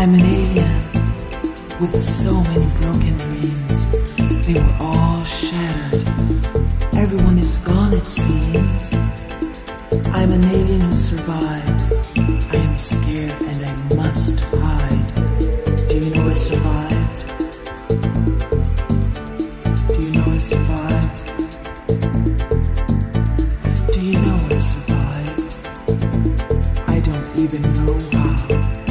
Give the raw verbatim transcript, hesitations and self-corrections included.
I'm an alien with so many broken dreams. They were all shattered. Everyone is gone, it seems. I'm an alien who survived. I am scared and I must hide. Do you know I survived? Do you know I survived? Do you know I survived? I don't even know how.